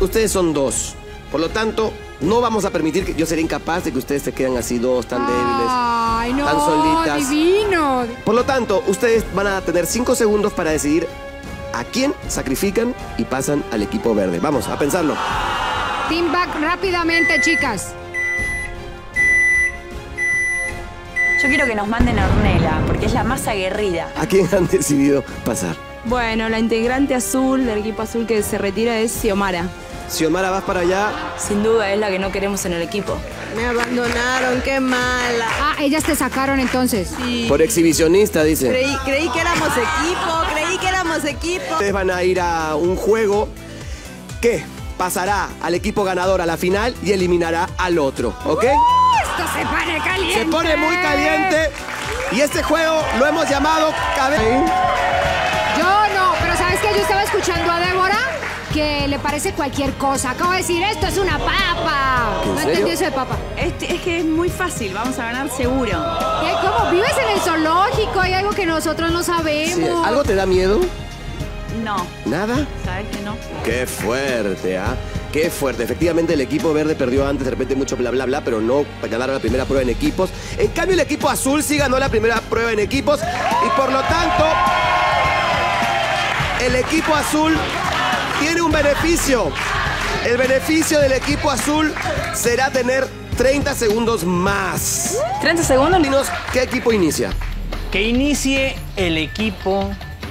ustedes son 2. Por lo tanto, no vamos a permitir que... Yo sería incapaz de que ustedes se queden así 2, tan débiles, Ay, no, tan solitas. divino. Por lo tanto, ustedes van a tener 5 segundos para decidir a quién sacrifican y pasan al equipo verde. Vamos, a pensarlo. Team back rápidamente, chicas. Yo quiero que nos manden a Ornella, porque es la más aguerrida. ¿A quién han decidido pasar? Bueno, la integrante azul del equipo azul que se retira es Xiomara. Xiomara, vas para allá. Sin duda es la que no queremos en el equipo. Me abandonaron, qué mala. Ah, ellas te sacaron entonces. Sí. Por exhibicionista, dice. Creí que éramos equipo. Ustedes van a ir a un juego que pasará al equipo ganador a la final y eliminará al otro, ¿ok? Esto se pone caliente. Se pone muy caliente y este juego lo hemos llamado Yo no, pero ¿sabes qué? Yo estaba escuchando a Débora que le parece cualquier cosa. Acabo de decir, esto es una papa. ¿En No serio? entendí eso de papa. Es que es muy fácil, vamos a ganar seguro. ¿Qué? ¿Cómo? ¿Vives en el zoológico? Hay algo que nosotros no sabemos. Sí, ¿algo te da miedo? No, ¿Nada? ¿sabes que no? Qué fuerte, ¿ah? Qué fuerte. Efectivamente, el equipo verde perdió antes, de repente mucho bla, bla, bla, pero no ganaron la primera prueba en equipos. En cambio, el equipo azul sí ganó la primera prueba en equipos y por lo tanto, el equipo azul tiene un beneficio. El beneficio del equipo azul será tener 30 segundos más. 30 segundos. Dinos, ¿qué equipo inicia? Que inicie el equipo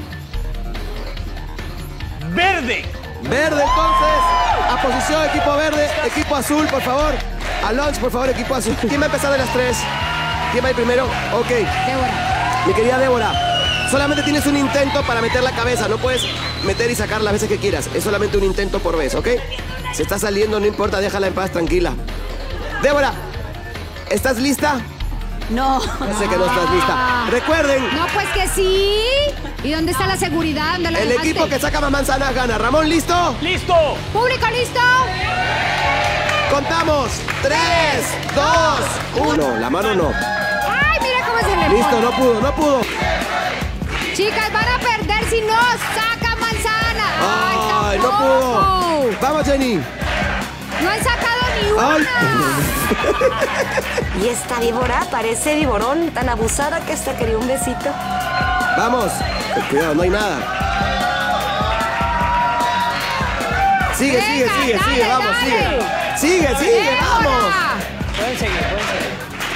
verde. Verde, entonces. A posición, equipo verde. Equipo azul, por favor. A launch, por favor, equipo azul. ¿Quién va a empezar de las 3? ¿Quién va a ir primero? Ok. Débora. Mi querida Débora, solamente tienes un intento para meter la cabeza. No puedes meter y sacar las veces que quieras. Es solamente un intento por vez, ¿ok? Si está saliendo, no importa, déjala en paz, tranquila. Débora, ¿estás lista? No. Ya sé que no estás lista. Recuerden, No, pues que sí. ¿Y dónde está la seguridad? ¿Dónde la el dejaste? equipo que saca más manzanas gana. Ramón, ¿listo? ¡Listo! ¿Público listo? Contamos. 3, 2, 1. La mano no. Ay, mira cómo se le Listo, pone. no pudo, no pudo. Chicas, van a perder si no sacan manzana. Ay, no tampoco. pudo. Vamos, Jenny. No han sacado ni una. Ay. Y esta víbora parece viborón, tan abusada que hasta quería un besito. Vamos. Cuidado, no hay nada. Sigue, Venga, sigue, sigue, dale, sigue, vamos, dale. sigue. Sigue, sigue, Débora. vamos. Pueden seguir, pueden seguir.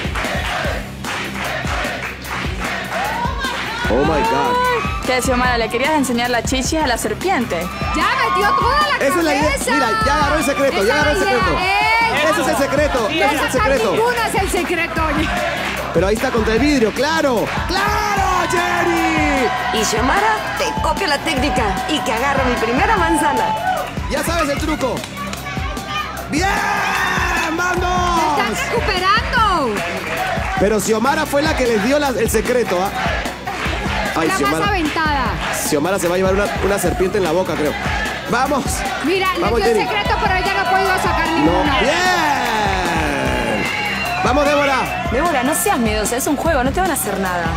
Oh my God. ¿Qué, Xiomara? ¿Le querías enseñar la chichi a la serpiente? Ya metió toda la Esa es la idea. cabeza. Mira, ya agarró el secreto, Esa ya agarró el es la secreto. idea. Ese es el secreto, No ese es el sacar secreto. ninguna es el secreto. Pero ahí está contra el vidrio, claro. ¡Claro, Jenny! Y Xiomara, te copio la técnica y que agarro mi primera manzana. Ya sabes el truco. ¡Bien! ¡Vamos! Están recuperando. Pero Xiomara fue la que les dio el secreto, ¿ah? Ay, La más aventada. Xiomara se va a llevar una serpiente en la boca, creo. ¡Vamos! Mira, Vamos, le dio el Jenny. secreto, pero ella no ha podido sacar No. ninguna. ¡Bien! ¡Vamos, Débora! Débora, no seas miedosa, es un juego, no te van a hacer nada.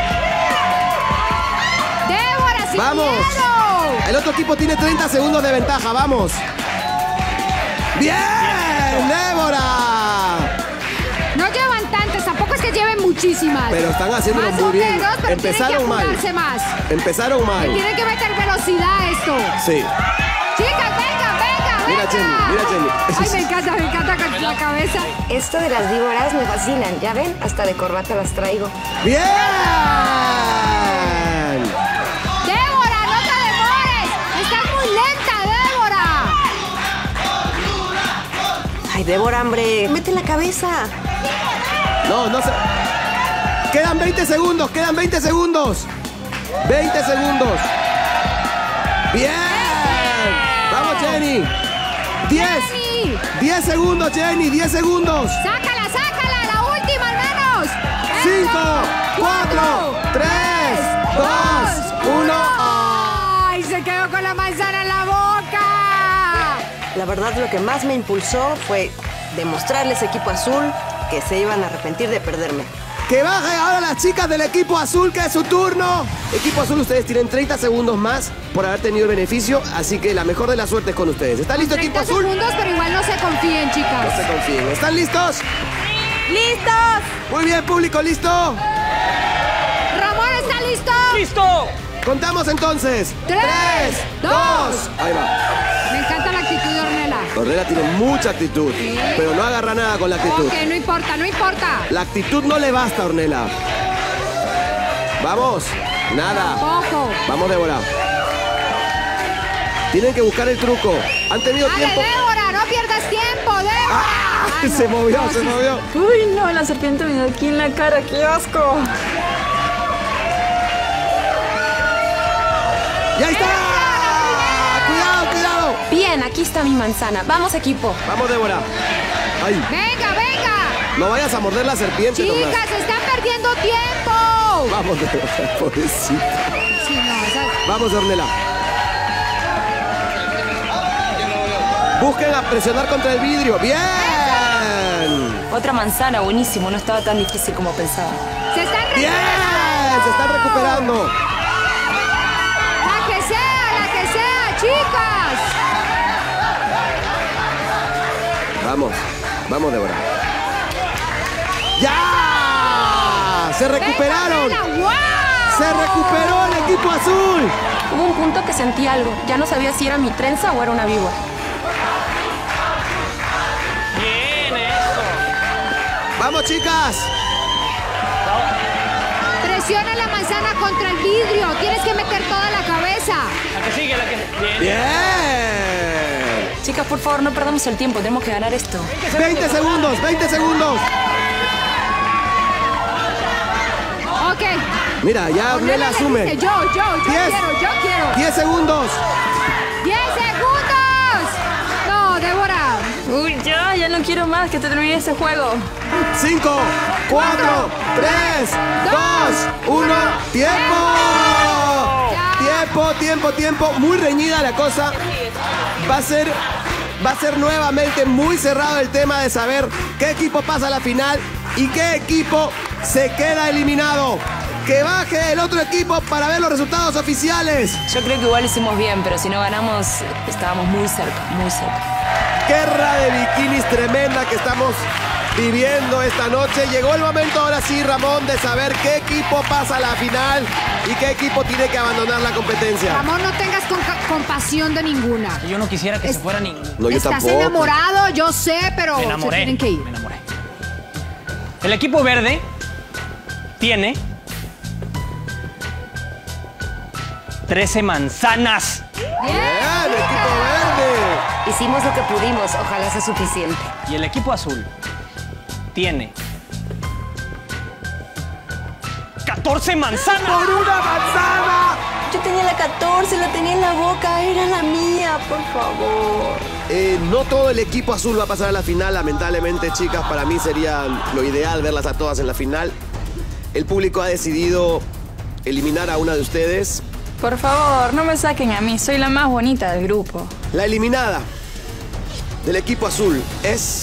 Débora, sin ¡Vamos! miedo. El otro equipo tiene 30 segundos de ventaja, ¡vamos! ¡Bien! ¡Débora! No llevan tantas, tampoco es que lleven muchísimas. Pero están haciéndolo más muy o bien. menos, pero Empezaron tienen que mal. apurarse más. Empezaron mal. Tienen que meter velocidad a esto. Sí. Chicas, venga, venga, Mira, venga. Jenny, mira, Jenny. Ay, me encanta con la cabeza. Esto de las víboras me fascinan, ya ven, hasta de corbata las traigo. ¡Bien! Débora, no te demores. Estás muy lenta, Débora. Ay, Débora, hombre, mete la cabeza. No, no se... Quedan 20 segundos, quedan 20 segundos. 20 segundos. ¡Bien! ¡Vamos, Jenny! 10. Jenny. 10 segundos, Jenny, 10 segundos. Sácala, sácala, la última al menos. 5, 4, 3, 2, 1. Ay, se quedó con la manzana en la boca. La verdad, lo que más me impulsó fue demostrarles a equipo azul que se iban a arrepentir de perderme. Que bajen ahora las chicas del equipo azul, que es su turno. Equipo azul, ustedes tienen 30 segundos más por haber tenido el beneficio, así que la mejor de la suerte es con ustedes. ¿Está listo, equipo 30 azul? segundos, pero igual no se confíen, No chicas. se confíen. ¿Están listos? ¡Listos! Muy bien, público, ¿listo? Ramón, ¿está listo? ¡Listo! Contamos entonces. 3, 2. Ahí va. Me encanta la actitud de Ornella. Ornella tiene mucha actitud, pero no agarra nada con la actitud. Ok, no importa, no importa. La actitud no le basta a Ornella. Vamos. Nada. Poco. Vamos, Débora. Tienen que buscar el truco. Han tenido Dale, tiempo. Débora, no pierdas tiempo, Débora. ¡Ah! Ay, no. Se movió, se movió. Uy, no, la serpiente me dio aquí en la cara, qué asco. ¡Ya está! ¡Cuidado, cuidado! Bien, aquí está mi manzana. Vamos, equipo. Vamos, Débora. ¡Ay! Venga, venga. No vayas a morder la serpiente, Tomás. Chicas, están perdiendo tiempo. Vamos, Débora, pobrecita. Sí, no, Vamos, Ornella. Busquen a presionar contra el vidrio. ¡Bien! Otra manzana, buenísimo. No estaba tan difícil como pensaba. se están ¡Bien! recuperando. Se están recuperando. La que sea, chicas. Vamos. Vamos, Débora. ¡Ya! ¡Se recuperaron! Venga, Ornella, ¡wow! ¡Se recuperó el equipo azul! Hubo un punto que sentí algo. Ya no sabía si era mi trenza o era una víbora. Bien, eso. ¡Vamos, chicas! Presiona la manzana contra el vidrio. Tienes que meter toda la cabeza. La que sigue, la que... Bien. ¡Bien! Chicas, por favor, no perdamos el tiempo. Tenemos que ganar esto. 20 segundos, 20 segundos. Ok. Mira, ya Ornella le asume. dice, yo 10. quiero. 10 segundos. 10 segundos. No, Débora. Uy, ya no quiero más que te termine ese juego. 5, 4, 3, 2, 1. ¡Tiempo! Tiempo. Muy reñida la cosa. Va a ser nuevamente muy cerrado el tema de saber qué equipo pasa a la final y qué equipo se queda eliminado. Que baje el otro equipo para ver los resultados oficiales. Yo creo que igual hicimos bien, pero si no ganamos, estábamos muy cerca, muy cerca. Guerra de bikinis tremenda que estamos viviendo esta noche. Llegó el momento ahora sí, Ramón, de saber qué equipo pasa a la final y qué equipo tiene que abandonar la competencia. Ramón, no tengas compasión de ninguna. Yo no quisiera que se fuera ni... No, yo Estás tampoco. enamorado, yo sé, pero Me se enamoré. tienen que ir. Me enamoré. El equipo verde tiene 13 manzanas. Bien, equipo verde. Hicimos lo que pudimos, ojalá sea suficiente. Y el equipo azul tiene 14 manzanas. ¡Por una manzana! Yo tenía la 14, la tenía en la boca, era la mía, por favor. No todo el equipo azul va a pasar a la final, lamentablemente, chicas. Para mí sería lo ideal verlas a todas en la final. El público ha decidido eliminar a una de ustedes. Por favor, no me saquen a mí, soy la más bonita del grupo. La eliminada del equipo azul es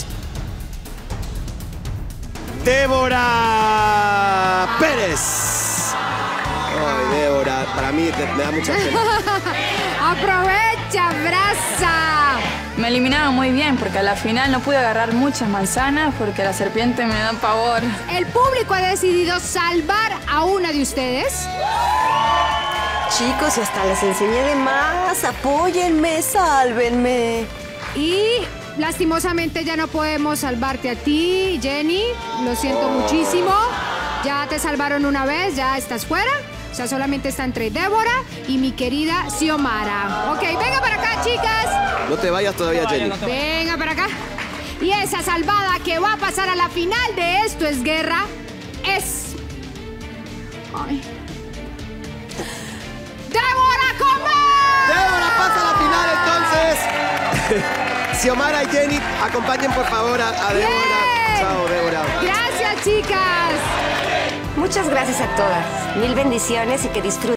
Débora Pérez. Ay, Débora, para mí me da mucha pena. Aprovecha, abraza. Me eliminaron muy bien porque a la final no pude agarrar muchas manzanas porque la serpiente me da pavor. El público ha decidido salvar a una de ustedes. Chicos, y hasta les enseñé de más. Apóyenme, sálvenme. Y lastimosamente ya no podemos salvarte a ti, Jenny. Lo siento muchísimo. Ya te salvaron una vez, ya estás fuera. O sea, solamente está entre Débora y mi querida Xiomara. Ok, venga para acá, chicas. No te vayas todavía, Jenny. Venga para acá. Y esa salvada que va a pasar a la final de Esto es Guerra es... Ay. ¡Débora Comer! Débora pasa a la final, entonces. Xiomara y Jenny, acompañen por favor a Débora. Bien. Chao, Débora. Gracias, chicas. Muchas gracias a todas. Mil bendiciones y que disfruten.